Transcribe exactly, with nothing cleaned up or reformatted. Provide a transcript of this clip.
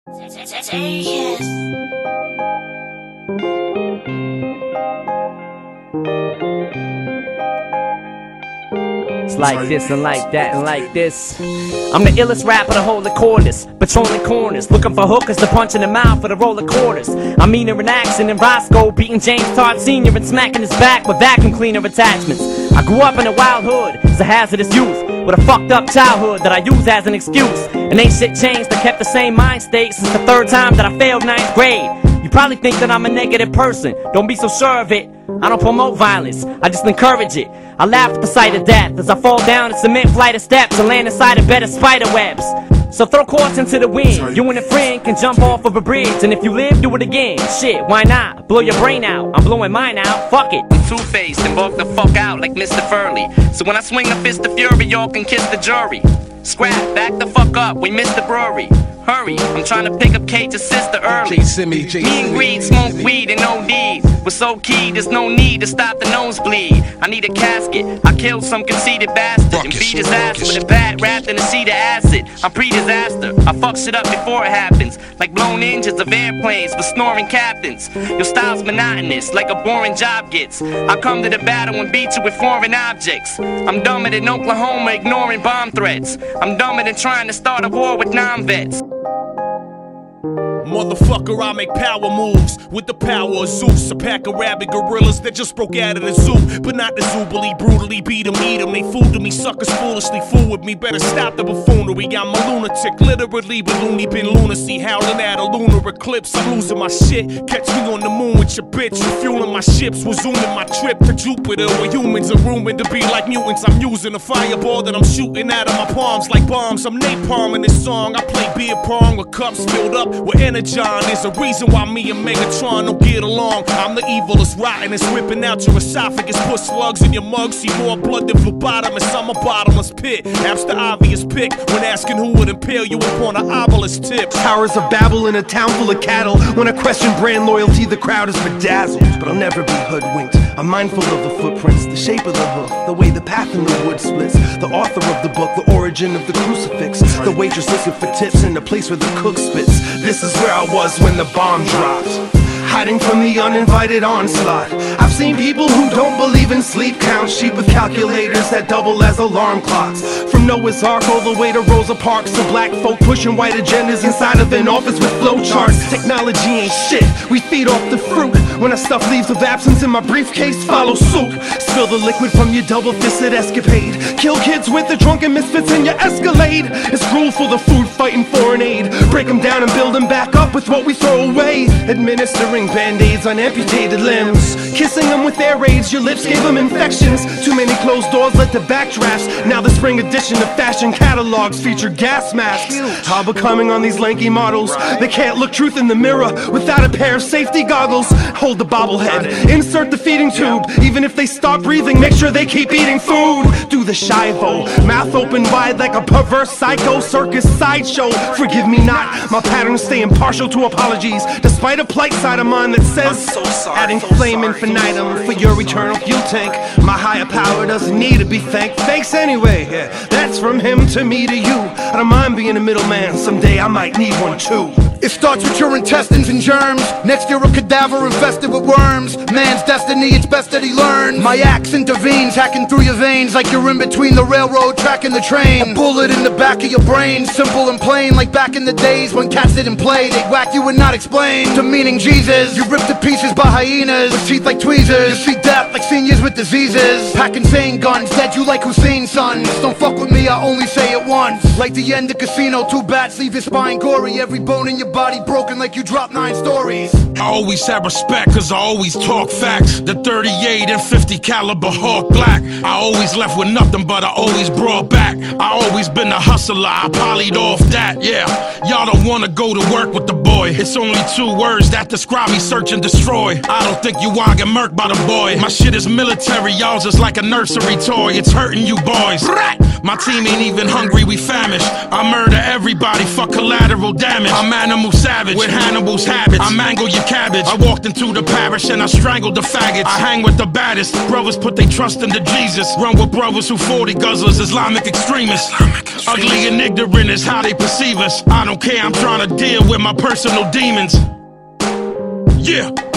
It's like this and like that and like this. I'm the illest rapper to hold the cordless, patrolling corners, looking for hookers to punch in the mouth for the roll of quarters. I'm meaner in action than Roscoe, beating James Todd Senior and smacking his back with vacuum cleaner attachments. I grew up in a wild hood as a hazardous youth, with a fucked up childhood that I use as an excuse. And ain't shit changed, I kept the same mind state since the third time that I failed ninth grade. You probably think that I'm a negative person, don't be so sure of it. I don't promote violence, I just encourage it. I laugh at the sight of death as I fall down a cement flight of steps and land inside a bed of spider webs. So throw caution to the wind, you and a friend can jump off of a bridge, and if you live, do it again. Shit, why not? Blow your brain out, I'm blowing mine out, fuck it. I'm two-faced and bulk the fuck out like Mister Furley. So when I swing a fist of fury, y'all can kiss the jury. Scrap, back the fuck up, we missed the brewery. Hurry, I'm trying to pick up Cage's sister early. Me and Greed smoke weed and O D. We're so key, there's no need to stop the nosebleed. I need a casket, I killed some conceited bastard and beat his ass with a bat wrapped in a seed of acid. I'm pre-disaster, I fuck shit up before it happens, like blown engines of airplanes with snoring captains. Your style's monotonous, like a boring job gets. I come to the battle and beat you with foreign objects. I'm dumber than Oklahoma ignoring bomb threats. I'm dumber than trying to start a war with non-vets. Motherfucker, I make power moves with the power of Zeus. A pack of rabid gorillas that just broke out of the zoo, but not the Zubily, brutally beat them, eat them. They fooled to me, suckers foolishly fool with me. Better stop the buffoonery. I'm a lunatic, literally with loony bin lunacy, howling at a lunar eclipse. I'm losing my shit. Catch me on the moon with your bitch, refueling my ships, resuming my trip to Jupiter, where humans are rumored to be like mutants. I'm using a fireball that I'm shooting out of my palms like bombs. I'm napalm in this song. I play beer pong with cups filled up with energy. John, there's a reason why me and Megatron don't get along. I'm the evilest, rottenest, whipping out your esophagus, put slugs in your mug, see more blood than phlebotomist. I'm a bottomless pit. That's the obvious pick when asking who would impale you upon an obelisk tip. Towers of Babel in a town full of cattle. When I question brand loyalty, the crowd is bedazzled. But I'll never be hoodwinked. I'm mindful of the footprints, the shape of the hoof, the way the path in the wood splits. The author of the book, the origin of the crucifix. The waitress looking for tips in the place where the cook spits. This is where I was when the bomb dropped, hiding from the uninvited onslaught. I've seen people who don't believe in sleep count sheep with calculators that double as alarm clocks. From Noah's Ark all the way to Rosa Parks, to black folk pushing white agendas inside of an office with flowcharts. Technology ain't shit, we feed off the fruit. When I stuff leaves of absence in my briefcase, follow suit. Spill the liquid from your double-fisted escapade. Kill kids with the drunken misfits in your Escalade. It's cruel for the food fighting foreign aid. Break them down and build them back up with what we throw away. Administering band-aids on amputated limbs, kissing them with air raids, your lips gave them infections. Too many closed doors led to backdrafts. Now the spring edition of fashion catalogs feature gas masks. All becoming on these lanky models. They can't look truth in the mirror without a pair of safety goggles. Hold the bobblehead, insert the feeding tube. Even if they stop breathing, make sure they keep eating food. Do the Shivo, mouth open wide like a perverse psycho circus sideshow. Forgive me not, my patterns stay impartial to apologies, despite a plight side of mine that says so sorry, adding so flame sorry, infinitum so for your eternal fuel tank. My higher power doesn't need to be thanked. Thanks anyway, yeah, that's from him to me to you. I don't mind being a middleman, someday I might need one too. It starts with your intestines and germs. Next you're a cadaver infested with worms. Man's destiny, it's best that he learns. My axe intervenes, hacking through your veins like you're in between the railroad track and the train. A bullet in the back of your brain, simple and plain, like back in the days when cats didn't play. They'd whack you and not explain the meaning Jesus. You're ripped to pieces by hyenas with teeth like tweezers. You see death like seniors with diseases. Pack insane guns, dead you like Hussein's sons. Don't fuck with me, I only say it once. Like the end of Casino, two bats leave your spine gory. Every bone in your body broken like you dropped nine stories. I always have respect cause I always talk facts. The thirty-eight and fifty caliber Hawk Black. I always left with nothing but I always brought back. I always been a hustler, I polyed off that, yeah. Y'all don't wanna go to work with the boy. It's only two words that describe me, search and destroy. I don't think you wanna get murked by the boy. My shit is military, y'all's just like a nursery toy. It's hurting you boys. My team ain't even hungry, we famished. I murder everybody for collateral damage. I'm animal animal savage with Hannibal's habits. I mangle your cabbage. I walked into the parish and I strangled the faggots. I hang with the baddest. Brothers put their trust into Jesus. Run with brothers who forty guzzlers, Islamic extremists. Islamic extremists. Ugly and ignorant is how they perceive us. I don't care, I'm trying to deal with my personal demons. Yeah.